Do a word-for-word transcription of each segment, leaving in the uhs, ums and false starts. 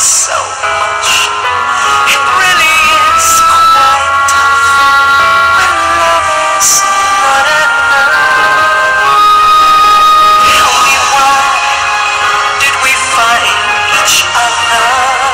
so much. It really is quite tough when love is not enough. Tell me, why did we find each other?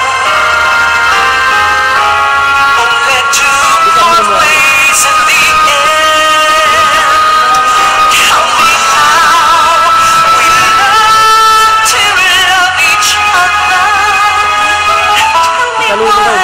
Only to part ways in the end. Tell me how we learned to love each other. Tell me why